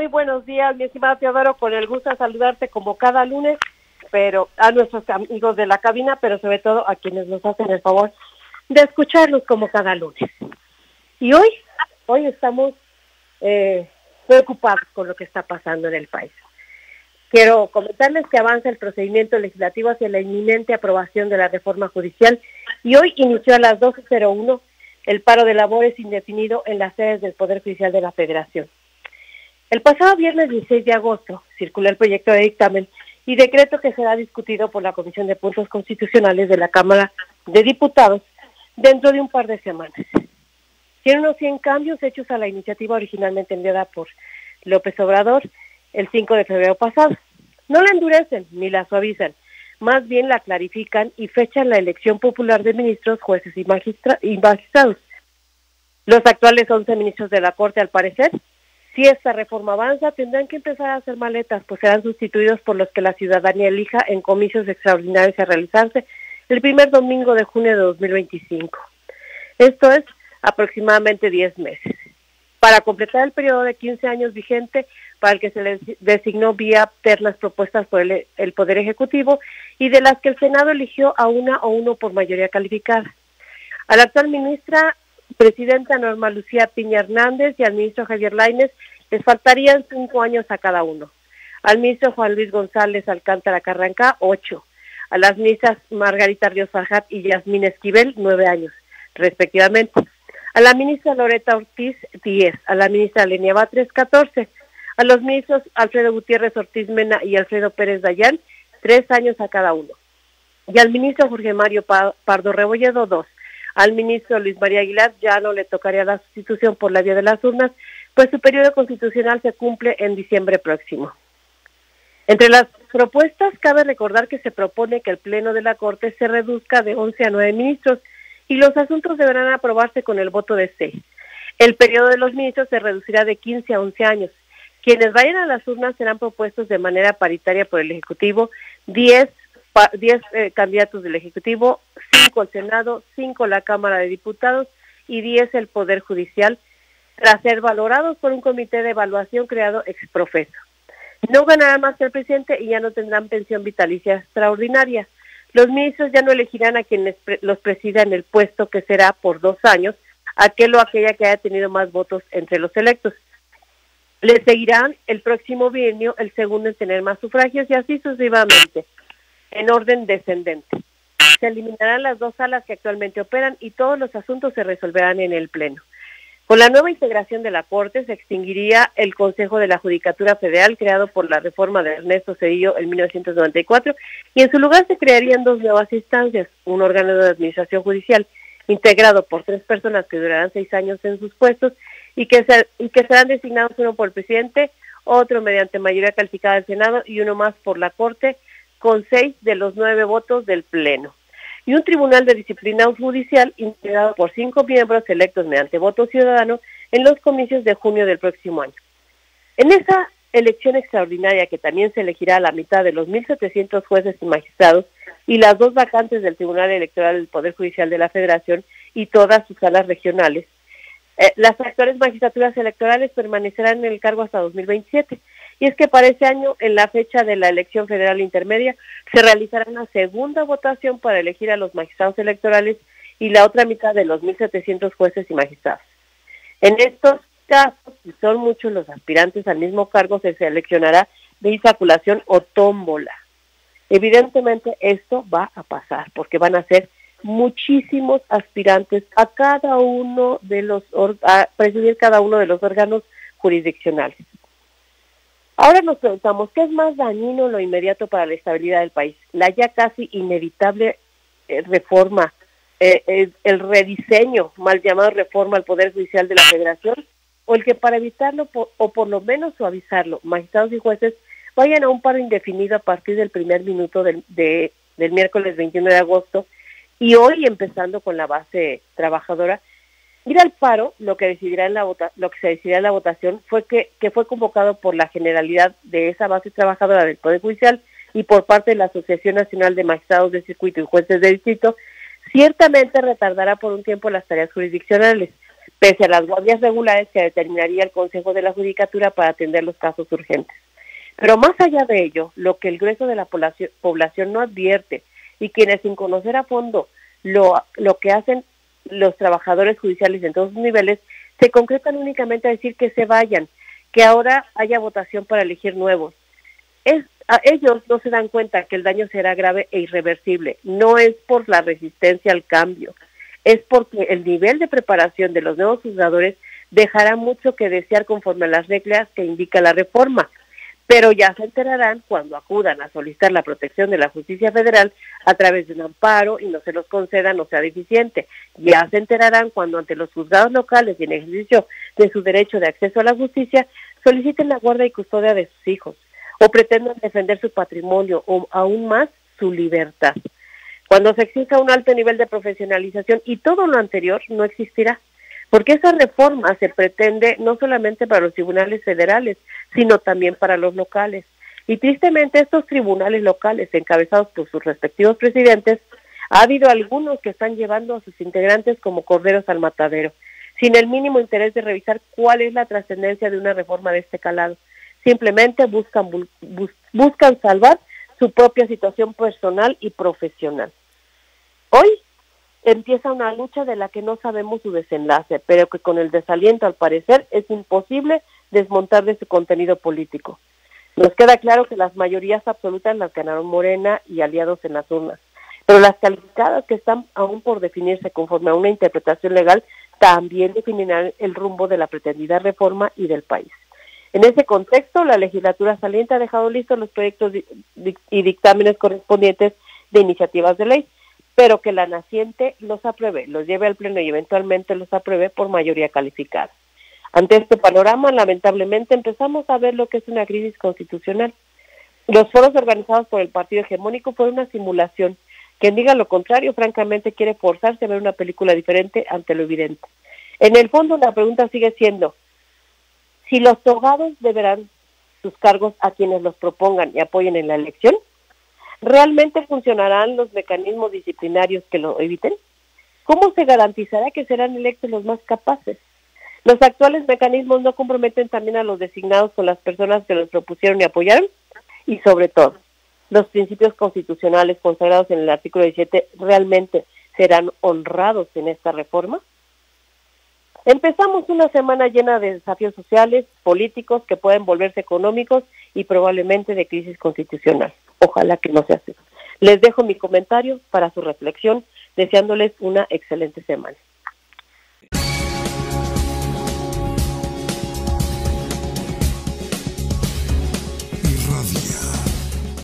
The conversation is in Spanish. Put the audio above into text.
Muy buenos días, mi estimado Teodoro, con el gusto de saludarte como cada lunes, pero a nuestros amigos de la cabina, pero sobre todo a quienes nos hacen el favor de escucharlos como cada lunes. Y hoy estamos preocupados con lo que está pasando en el país. Quiero comentarles que avanza el procedimiento legislativo hacia la inminente aprobación de la reforma judicial y hoy inició a las 12:01 el paro de labores indefinido en las sedes del Poder Judicial de la Federación. El pasado viernes 16 de agosto circuló el proyecto de dictamen y decreto que será discutido por la Comisión de Puntos Constitucionales de la Cámara de Diputados dentro de un par de semanas. Tiene unos 100 cambios hechos a la iniciativa originalmente enviada por López Obrador el 5 de febrero pasado. No la endurecen ni la suavizan, más bien la clarifican y fechan la elección popular de ministros, jueces y magistrados. Los actuales 11 ministros de la Corte, al parecer, si esta reforma avanza, tendrán que empezar a hacer maletas, pues serán sustituidos por los que la ciudadanía elija en comicios extraordinarios a realizarse el primer domingo de junio de 2025. Esto es aproximadamente 10 meses. Para completar el periodo de 15 años vigente, para el que se les designó vía ternas propuestas por el Poder Ejecutivo y de las que el Senado eligió a una o uno por mayoría calificada. A la actual presidenta Norma Lucía Piña Hernández y al ministro Javier Lainez les faltarían 5 años a cada uno. Al ministro Juan Luis González Alcántara Carrancá, 8. A las ministras Margarita Ríos Farjat y Yasmín Esquivel, 9 años, respectivamente. A la ministra Loreta Ortiz, 10. A la ministra Lenia Batres, 14. A los ministros Alfredo Gutiérrez Ortiz Mena y Alfredo Pérez Dayán, 3 años a cada uno. Y al ministro Jorge Mario Pardo Rebolledo, 2. Al ministro Luis María Aguilar ya no le tocaría la sustitución por la vía de las urnas, pues su periodo constitucional se cumple en diciembre próximo. Entre las propuestas, cabe recordar que se propone que el Pleno de la Corte se reduzca de 11 a 9 ministros y los asuntos deberán aprobarse con el voto de 6. El periodo de los ministros se reducirá de 15 a 11 años. Quienes vayan a las urnas serán propuestos de manera paritaria por el Ejecutivo, 10 candidatos del Ejecutivo, 5 el Senado, 5 la Cámara de Diputados y 10 el Poder Judicial, tras ser valorados por un comité de evaluación creado ex profeso. No ganarán más que el presidente y ya no tendrán pensión vitalicia extraordinaria. Los ministros ya no elegirán a quienes los presida en el puesto, que será por 2 años, aquel o aquella que haya tenido más votos entre los electos. Les seguirán el próximo bienio el segundo en tener más sufragios y así sucesivamente, en orden descendente. Se eliminarán las 2 salas que actualmente operan y todos los asuntos se resolverán en el Pleno. Con la nueva integración de la Corte se extinguiría el Consejo de la Judicatura Federal creado por la reforma de Ernesto Zedillo en 1994 y en su lugar se crearían 2 nuevas instancias, un órgano de administración judicial integrado por 3 personas que durarán 6 años en sus puestos y que serán designados uno por el presidente, otro mediante mayoría calificada del Senado y uno más por la Corte, con 6 de los 9 votos del Pleno. Y un tribunal de disciplina judicial integrado por 5 miembros electos mediante voto ciudadano en los comicios de junio del próximo año. En esa elección extraordinaria, que también se elegirá a la mitad de los 1,700 jueces y magistrados y las 2 vacantes del Tribunal Electoral del Poder Judicial de la Federación y todas sus salas regionales, las actuales magistraturas electorales permanecerán en el cargo hasta 2027. Y es que para ese año, en la fecha de la elección federal intermedia, se realizará una segunda votación para elegir a los magistrados electorales y la otra mitad de los 1,700 jueces y magistrados. En estos casos, si son muchos los aspirantes al mismo cargo, se seleccionará de insaculación o tómbola. Evidentemente esto va a pasar, porque van a ser muchísimos aspirantes a cada uno de a presidir cada uno de los órganos jurisdiccionales. Ahora nos preguntamos, ¿qué es más dañino en lo inmediato para la estabilidad del país? ¿La ya casi inevitable reforma, el rediseño, mal llamado reforma al Poder Judicial de la Federación? ¿O el que para evitarlo, o por lo menos suavizarlo, magistrados y jueces vayan a un paro indefinido a partir del primer minuto del miércoles 21 de agosto y hoy empezando con la base trabajadora? Ir al paro, lo que se decidirá en la votación fue que fue convocado por la generalidad de esa base trabajadora del Poder Judicial y por parte de la Asociación Nacional de Magistrados de Circuito y Jueces de Distrito, ciertamente retardará por un tiempo las tareas jurisdiccionales, pese a las guardias regulares que determinaría el Consejo de la Judicatura para atender los casos urgentes. Pero más allá de ello, lo que el grueso de la población no advierte y quienes sin conocer a fondo lo que hacen los trabajadores judiciales en todos sus niveles, se concretan únicamente a decir que se vayan, que ahora haya votación para elegir nuevos. Ellos no se dan cuenta que el daño será grave e irreversible. No es por la resistencia al cambio, es porque el nivel de preparación de los nuevos juzgadores dejará mucho que desear conforme a las reglas que indica la reforma. Pero ya se enterarán cuando acudan a solicitar la protección de la justicia federal a través de un amparo y no se los concedan o sea deficiente. Ya se enterarán cuando ante los juzgados locales y en ejercicio de su derecho de acceso a la justicia soliciten la guarda y custodia de sus hijos o pretendan defender su patrimonio o aún más su libertad. Cuando se exija un alto nivel de profesionalización y todo lo anterior no existirá. Porque esa reforma se pretende no solamente para los tribunales federales, sino también para los locales. Y tristemente estos tribunales locales, encabezados por sus respectivos presidentes, ha habido algunos que están llevando a sus integrantes como corderos al matadero, sin el mínimo interés de revisar cuál es la trascendencia de una reforma de este calado. Simplemente buscan salvar su propia situación personal y profesional. Hoy empieza una lucha de la que no sabemos su desenlace, pero que con el desaliento, al parecer, es imposible desmontar de su contenido político. Nos queda claro que las mayorías absolutas las ganaron Morena y aliados en las urnas, pero las calificadas que están aún por definirse conforme a una interpretación legal también definirán el rumbo de la pretendida reforma y del país. En ese contexto, la legislatura saliente ha dejado listos los proyectos y dictámenes correspondientes de iniciativas de ley, pero que la naciente los apruebe, los lleve al pleno y eventualmente los apruebe por mayoría calificada. Ante este panorama, lamentablemente, empezamos a ver lo que es una crisis constitucional. Los foros organizados por el partido hegemónico fueron una simulación. Quien diga lo contrario, francamente, quiere forzarse a ver una película diferente ante lo evidente. En el fondo, la pregunta sigue siendo, si los togados deberán sus cargos a quienes los propongan y apoyen en la elección, ¿realmente funcionarán los mecanismos disciplinarios que lo eviten? ¿Cómo se garantizará que serán electos los más capaces? ¿Los actuales mecanismos no comprometen también a los designados con las personas que los propusieron y apoyaron? Y sobre todo, ¿los principios constitucionales consagrados en el artículo 17 realmente serán honrados en esta reforma? Empezamos una semana llena de desafíos sociales, políticos, que pueden volverse económicos y probablemente de crisis constitucional. Ojalá que no sea así. Les dejo mi comentario para su reflexión, deseándoles una excelente semana.